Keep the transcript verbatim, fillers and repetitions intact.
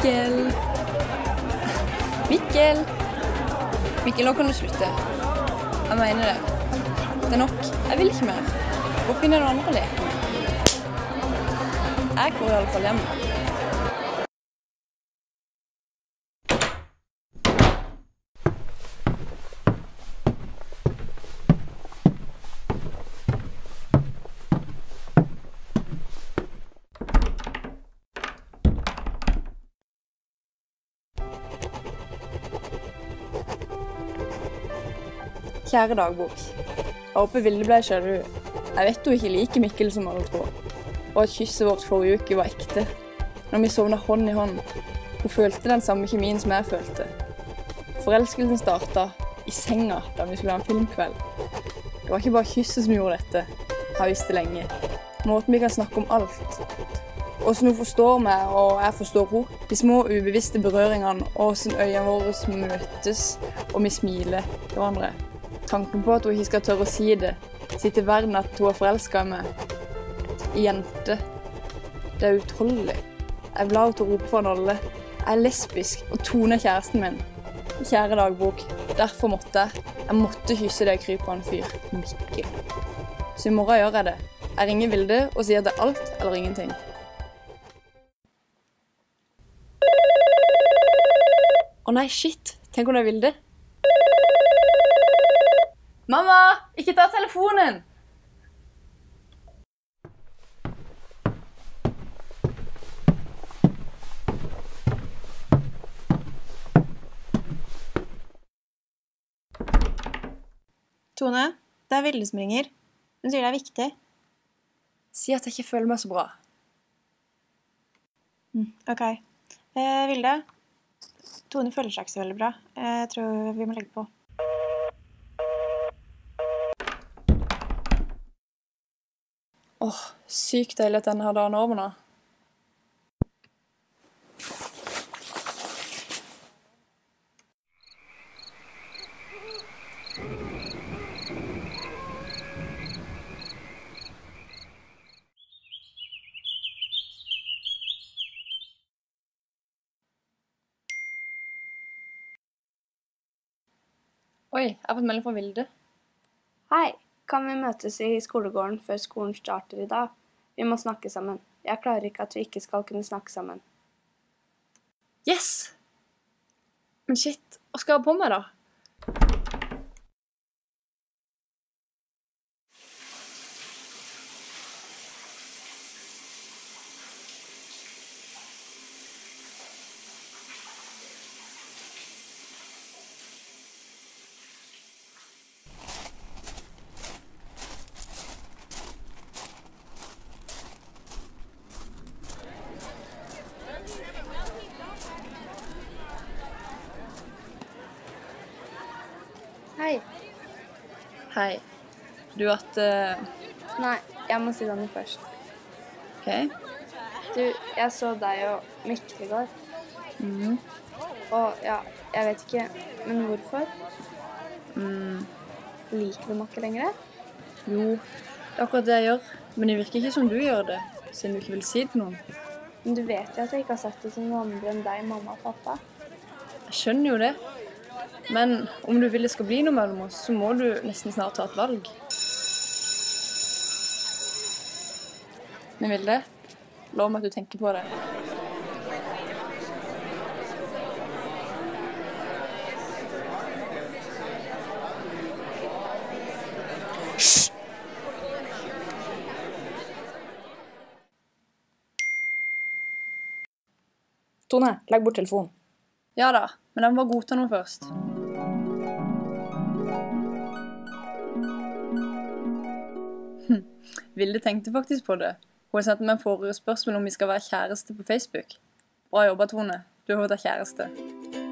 Mikkel! Mikkel! Mikkel, nå kan du slutte. Jeg mener det. Det er nok. Jeg vil ikke mer. Hvor finner du andre å leke med? Jeg går i alle fall hjem. Kjære dagbok. Jeg håper Vilde ble sjalu. Jeg vet hun ikke liker Mikkel som alle tror. Og at kysset vårt forrige uke var ekte. Når vi sovnet hånd i hånd. Hun følte den samme kjemien som jeg følte. Forelskelsen startet i senga da vi skulle ha en filmkveld. Det var ikke bare kysset som gjorde dette. Jeg har visst det lenge. Måten vi kan snakke om alt. Hvordan hun forstår meg, og jeg forstår henne. De små ubevisste berøringene, og hvordan øynene våre møtes, og vi smiler til hverandre. Tanken på at hun ikke skal tørre å si det, si til verden at hun er forelsket i meg. I jente. Det er utholdelig. Jeg er glad til å rope for en alle. Jeg er lesbisk, og Tone er kjæresten min. Kjære dagbok, derfor måtte jeg. Jeg måtte kysse deg kryp på en fyr. Mikkel. Så i morgen gjør jeg det. Jeg ringer Vilde og sier at det er alt eller ingenting. Å nei, shit. Tenk om det er Vilde. Mamma, ikke ta telefonen! Tone, det er Vilde som ringer. Hun sier det er viktig. Si at jeg ikke føler meg så bra. Mm, ok. Eh, Vilde, Tone føler seg ikke så veldig bra. Jeg tror vi må legge på. Åh, sykt deilig at denne har dagen over nå. Oi, jeg har fått melding fra Vilde. Hei, kan vi møtes i skolegården før skolen starter i dag? Vi må snakke sammen. Jeg klarer ikke at vi ikke skal kunne snakke sammen. Yes! Men shit, hva skal jeg ha på meg da? Hei. Hei. Du at... Uh... Nei, jeg må si det nå først. Ok. Du, jeg så deg og Mikkel i går. Mhm. Og ja, jeg vet ikke, men hvorfor? Mm. Liker du meg ikke lenger? Jo, det er akkurat det jeg gjør. Men det virker ikke som du gjør det, siden du ikke vil si det til noen. Men du vet jo at jeg ikke har sagt det til noen andre enn deg, mamma og pappa. Jeg skjønner jo det. Men om du vil det skal bli noe mellom oss, så må du nesten snart ta et valg. Men Vilde, lov meg at du tenker på det. Hysj! Tone, legg bort telefonen. Ja da, men den var godta noe først. Hm. Vilde tenkte faktisk på det. Hun har sendt meg forrige spørsmål om vi skal være kjæreste på Facebook. Bra jobba, Tone. Du har fått deg kjæreste.